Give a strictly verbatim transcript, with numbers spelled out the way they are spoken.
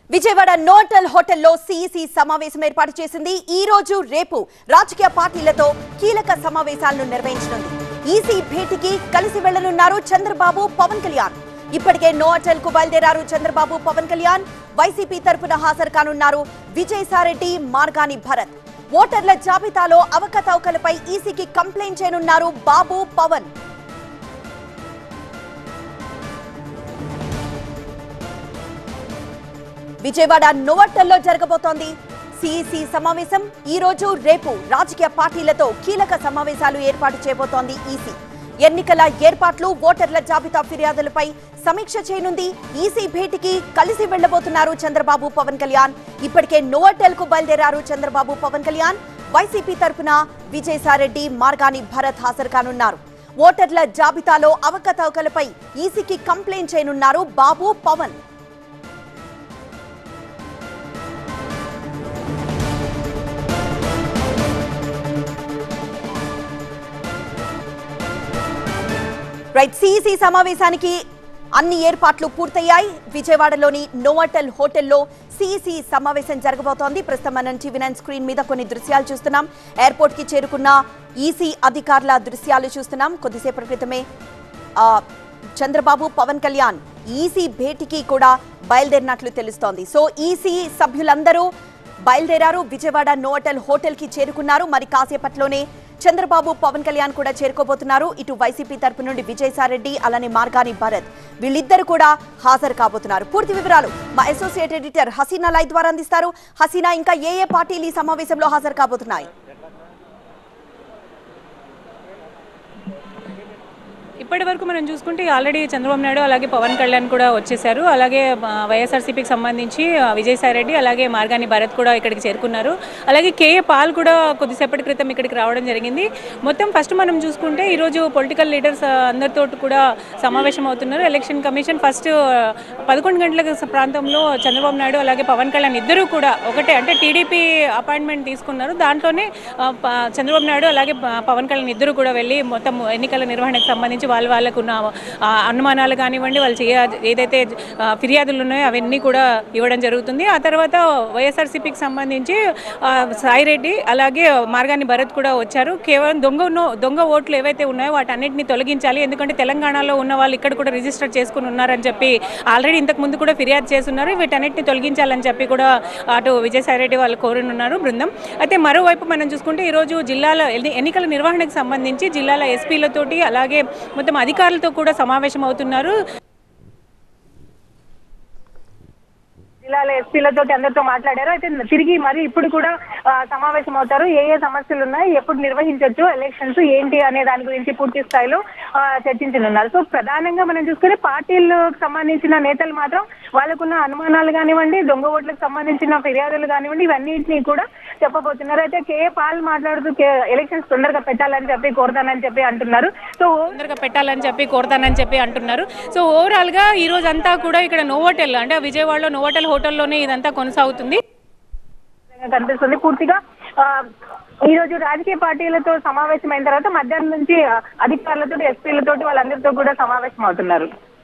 విజయవాడ నోటల్ హోటల్లో సిఇసి సమావేశం ఏర్పాటు చేసింది. ఈ రోజు రేపు రాజకీయ పార్టీలతో కీలక సమావేశాలను నిర్వహించనుంది. ఈసీ భేటీకి కలిసి వెళ్లనున్నారు చంద్రబాబు, పవన్ కళ్యాణ్. ఇప్పటికే నోటల్ కు బయలుదేరారు చంద్రబాబు, పవన్ కళ్యాణ్. వైసీపీ తరపున హాజరు కానున్నారు విజయసాయిరెడ్డి, మార్గాని భరత్. ఓటర్ల జాబితాలో అవకతవకలపై ఈసీకి కంప్లైంట్ చేయనున్నారు బాబు, పవన్. విజయవాడ నోవటల్లో జరగబోతోంది సిఇసి సమావేశం. ఈ రోజు రేపు రాజకీయ పార్టీలతో కీలక సమావేశాలు ఏర్పాటు చేయబోతోంది ఈసీ. ఎన్నికల ఏర్పాట్లు, ఓటర్ల జాబితా ఫిర్యాదులపై సమీక్ష చేయనుంది. ఈసీ భేటీకి కలిసి వెళ్లబోతున్నారు చంద్రబాబు, పవన్ కళ్యాణ్. ఇప్పటికే నోవటల్ కు బయలుదేరారు చంద్రబాబు, పవన్ కళ్యాణ్. వైసీపీ తరపున విజయసాయిరెడ్డి, మార్గాని భరత్ హాజరు కానున్నారు. ఓటర్ల జాబితాలో అవకతవకలపై ఈసీకి కంప్లైంట్ చేయనున్నారు బాబు, పవన్. రైట్, సిఇసి సమావేశానికి అన్ని ఏర్పాట్లు పూర్తయ్యాయి. విజయవాడలోని నోవటల్ హోటల్లో సిఇసి సమావేశం జరగబోతోంది. ప్రస్తుతం మనం టీవీ నైన్ స్క్రీన్ మీద కొన్ని దృశ్యాలు చూస్తున్నాం. ఎయిర్పోర్ట్ కి చేరుకున్న ఈసీ అధికారుల దృశ్యాలు చూస్తున్నాం. కొద్దిసేపటి క్రితమే చంద్రబాబు, పవన్ కళ్యాణ్ ఈసీ భేటీకి కూడా బయలుదేరినట్లు తెలుస్తోంది. సో ఈసీ సభ్యులందరూ బయలుదేరారు, విజయవాడ నోవటల్ హోటల్ కి చేరుకున్నారు. మరి కాసేపట్లోనే చంద్రబాబు, పవన్ కళ్యాణ్ కూడా చేరుకోబోతున్నారు. ఇటు వైసీపీ తరపు నుండి విజయసాయిరెడ్డి, అలానే మార్గాని భరత్, వీళ్ళిద్దరు కూడా హాజరు కాబోతున్నారు. పూర్తి వివరాలు మా అసోసియేట్ ఎడిటర్ హసీనా లైవ్ ద్వారా అందిస్తారు. హసీనా, ఇంకా ఏ ఏ పార్టీలు ఈ సమావేశంలో హాజరు కాబోతున్నాయి? ఇప్పటి వరకు మనం చూసుకుంటే ఆల్రెడీ చంద్రబాబు నాయుడు అలాగే పవన్ కళ్యాణ్ కూడా వచ్చేసారు. అలాగే వైఎస్ఆర్సీపీకి సంబంధించి విజయసాయిరెడ్డి అలాగే మార్గాని భరత్ కూడా ఇక్కడికి చేరుకున్నారు. అలాగే కేఏ పాల్ కూడా కొద్దిసేపటి క్రితం ఇక్కడికి రావడం జరిగింది. మొత్తం ఫస్ట్ మనం చూసుకుంటే ఈరోజు పొలిటికల్ లీడర్స్ అందరితో కూడా సమావేశం అవుతున్నారు. ఎలక్షన్ కమిషన్ ఫస్ట్ పదకొండు గంటల ప్రాంతంలో చంద్రబాబు నాయుడు అలాగే పవన్ కళ్యాణ్ ఇద్దరు కూడా ఒకటే, అంటే టీడీపీ అపాయింట్మెంట్ తీసుకున్నారు. దాంట్లోనే చంద్రబాబు నాయుడు అలాగే పవన్ కళ్యాణ్ ఇద్దరు కూడా వెళ్ళి మొత్తం ఎన్నికల నిర్వహణకు సంబంధించి వాళ్ళ వాళ్ళకు ఉన్న అనుమానాలు కానివ్వండి, వాళ్ళు చేయ ఏదైతే ఫిర్యాదులు ఉన్నాయో అవన్నీ కూడా ఇవ్వడం జరుగుతుంది. ఆ తర్వాత వైఎస్ఆర్సీపీకి సంబంధించి సాయిరెడ్డి అలాగే మార్గాని భరత్ కూడా వచ్చారు. కేవలం దొంగ దొంగ ఓట్లు ఏవైతే ఉన్నాయో వాటన్నిటిని తొలగించాలి, ఎందుకంటే తెలంగాణలో ఉన్న వాళ్ళు ఇక్కడ కూడా రిజిస్టర్ చేసుకుని ఉన్నారని చెప్పి ఆల్రెడీ ఇంతకు ముందు కూడా ఫిర్యాదు చేస్తున్నారు. వీటన్నిటిని తొలగించాలని చెప్పి కూడా అటు విజయసాయిరెడ్డి వాళ్ళు కోరనున్నారు బృందం. అయితే మరోవైపు మనం చూసుకుంటే ఈరోజు జిల్లాల ఎన్నికల నిర్వహణకు సంబంధించి జిల్లాల ఎస్పీలతోటి అలాగే మొత్తం అధికారులతో కూడా సమావేశం అవుతున్నారు. జిల్లాల ఎస్పీలతో అందరితో మాట్లాడారు. అయితే తిరిగి మరి ఇప్పుడు కూడా సమావేశం అవుతారు. ఏ ఏ సమస్యలు ఉన్నాయి, ఎప్పుడు నిర్వహించవచ్చు ఎలక్షన్స్ ఏంటి అనే దాని గురించి పూర్తి స్థాయిలో చర్చించనున్నారు. సో ప్రధానంగా మనం చూసుకునే పార్టీలకు సంబంధించిన నేతలు మాత్రం వాళ్ళకున్న అనుమానాలు కానివ్వండి, దొంగ ఓట్లకు సంబంధించిన ఫిర్యాదులు కానివ్వండి, ఇవన్నింటినీ కూడా చెప్పబోతున్నారు. అయితే కేఏ పాల్ మాట్లాడుతూ ఎలక్షన్స్ తొందరగా పెట్టాలని చెప్పి కోరుతానని చెప్పి అంటున్నారు. సో తొందరగా పెట్టాలని చెప్పి కోరుతానని చెప్పి అంటున్నారు. సో ఓవరాల్ గా ఈ రోజు అంతా కూడా ఇక్కడ నోవటల్, అంటే విజయవాడలో నోవటల్ హోటల్లోనే ఇదంతా కొనసాగుతుంది కనిపిస్తుంది. పూర్తిగా ఈ రోజు రాజకీయ పార్టీలతో సమావేశం అయిన తర్వాత మధ్యాహ్నం నుంచి అధికారులతో, ఎస్పీలతో వాళ్ళందరితో కూడా సమావేశం అవుతున్నారు.